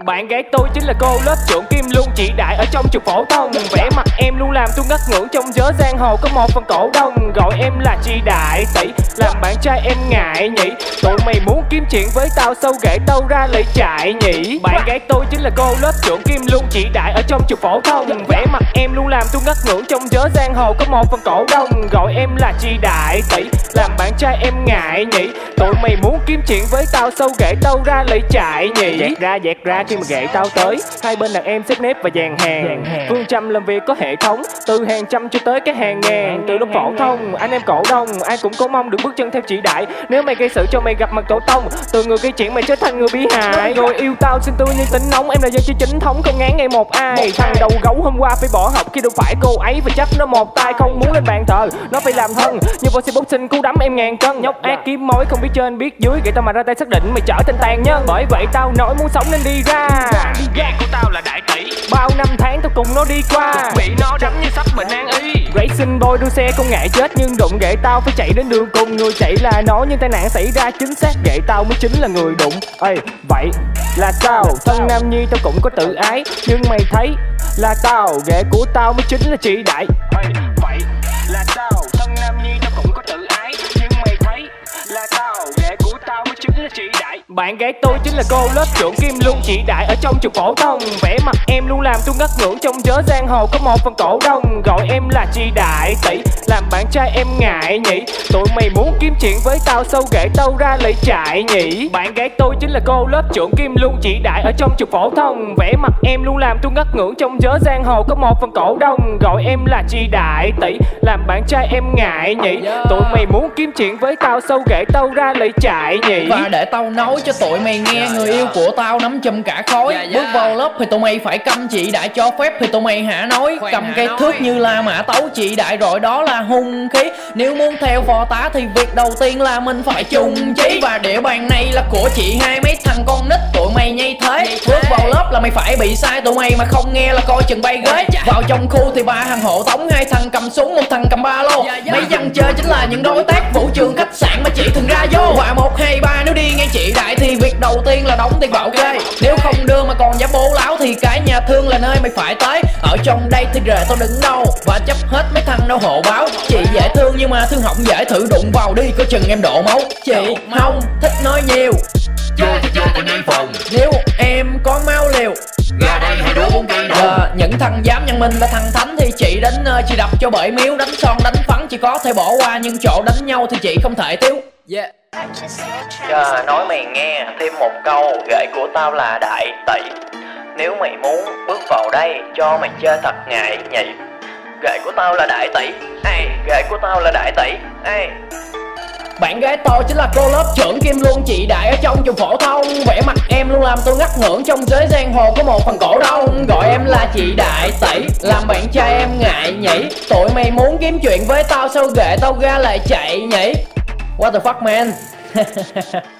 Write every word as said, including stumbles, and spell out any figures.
Bạn gái tôi chính là cô lớp trưởng Kim Luân chị đại ở trong trường phổ thông. Vẻ mặt em luôn làm tôi ngất ngưỡng, trong giới giang hồ có một phần cổ đông gọi em là chị đại tỷ. Làm bạn trai em ngại nhỉ, tụi mày muốn kiếm chuyện với tao sâu ghệ tao ra lại chạy nhỉ. Bạn gái tôi chính là cô lớp trưởng Kim Luân chị đại ở trong trường phổ thông. Vẻ mặt em luôn làm tôi ngất ngưỡng, trong giới giang hồ có một phần cổ đông gọi em là chị đại tỷ. Làm bạn trai em ngại nhỉ, tụi mày muốn kiếm chuyện với tao sâu ghệ tao ra lại chạy nhỉ. Dẹt ra dẹt ra khi mà ghệ tao tới, hai bên đàn em xếp nếp và dàn hàng. Phương châm làm việc có hệ thống, từ hàng trăm cho tới cái hàng ngàn. Từ lúc phổ thông anh em cổ đông ai cũng có mong được bước chân theo chị đại. Nếu mày gây sự cho mày gặp mặt tổ tông, từ người gây chuyện mày trở thành người bị hại. Rồi yêu tao xinh tươi như tính nóng, em là dân chơi chính thống không ngán ngày một ai. Thằng đầu gấu hôm qua phải bỏ học khi đâu phải cô ấy và chấp nó một tay. Không muốn lên bàn thờ nó phải làm thân, như vô xe boxing cú đấm em ngàn cân. Nhóc ác kiếm mối không biết trên biết dưới, vậy tao mà ra tay xác định mày trở thành tàn nhân. Bởi vậy tao nói muốn sống nên đi ra. Ghét của tao là đại tỷ, bao năm tháng tao cùng nó đi qua, bị nó đánh như sắp bệnh nan y. Racing boy đua xe không ngại chết, nhưng đụng ghệ tao phải chạy đến đường cùng. Người chạy là nó nhưng tai nạn xảy ra chính xác ghệ tao mới chính là người đụng. Ê vậy là sao thân nam nhi tao cũng có tự ái, nhưng mày thấy là tao ghệ của tao mới chính là chị đại. Ê vậy là sao thân nam nhi tao cũng có tự ái, nhưng mày thấy là tao ghệ của tao mới chính là chị đại. Bạn gái tôi chính là cô lớp trưởng Kim Luân chị đại ở trong trường phổ thông. Vẻ mặt em luôn làm tôi ngất ngưỡng, trong giới giang hồ có một phần cổ đông gọi em là chị đại tỷ. Làm bạn trai em ngại nhỉ, tụi mày muốn kiếm chuyện với tao sâu ghệ tao ra lại chạy nhỉ. Bạn gái tôi chính là cô lớp trưởng Kim Luân chị đại ở trong trường phổ thông. Vẻ mặt em luôn làm tôi ngất ngưỡng, trong giới giang hồ có một phần cổ đông gọi em là chị đại tỷ. Làm bạn trai em ngại nhỉ, tụi mày muốn kiếm chuyện với tao sâu ghệ tao ra lại chạy nhỉ. Và để tao nói cho tụi mày nghe, người yêu của tao nắm chùm cả khối. Bước vào lớp thì tụi mày phải câm, chị đại cho phép thì tụi mày hả nói. Cầm cây thước như là mã tấu, chị đại rồi đó là hung khí. Nếu muốn theo phò tá thì việc đầu tiên là mình phải chung chí. Và địa bàn này là của chị hai mấy thằng con nít tụi mày nhây thế. Bước vào lớp là mày phải bị sai, tụi mày mà không nghe là coi chừng bay ghế. Vào trong khu thì ba thằng hộ tống, hai thằng cầm súng, một thằng cầm ba lô. Mấy dân chơi chính là những đối tác vũ trường khách sạn mà chị thường ra vô. Và một hai ba nếu đi ngang chị đại thì việc đầu tiên là đóng tiền bảo kê. Nếu không đưa mà còn dám bố láo thì cái nhà thương là nơi mày phải tới. Ở trong đây thì rề tao đứng đâu và chấp hết mấy thằng đâu hộ báo. Chị dễ thương nhưng mà thương hỏng dễ, thử đụng vào đi coi chừng em đổ máu. Chị không thích nói nhiều, Chưa thì chưa tình nhân phòng, nếu em có máu liều ra đây hai đứa bốn cây à, những thằng dám nhận mình là thằng thánh thì chị đến uh, chị đập cho bởi miếu. Đánh son đánh phấn chị có thể bỏ qua, nhưng chỗ đánh nhau thì chị không thể thiếu. Yeah. Chờ nói mày nghe thêm một câu, ghệ của tao là đại tỷ. Nếu mày muốn bước vào đây cho mày chơi thật ngại nhỉ. Ghệ của tao là đại tỷ, ê, ghệ của tao là đại tỷ, ê. Bạn gái tôi chính là cô lớp trưởng Kim Luân chị đại ở trong trường phổ thông. Vẻ mặt em luôn làm tôi ngất ngưỡng, trong giới giang hồ có một phần cổ đông gọi em là chị đại tỷ. Làm bạn trai em ngại nhỉ, tụi mày muốn kiếm chuyện với tao sao ghệ tao ra lại chạy nhỉ. What the fuck man.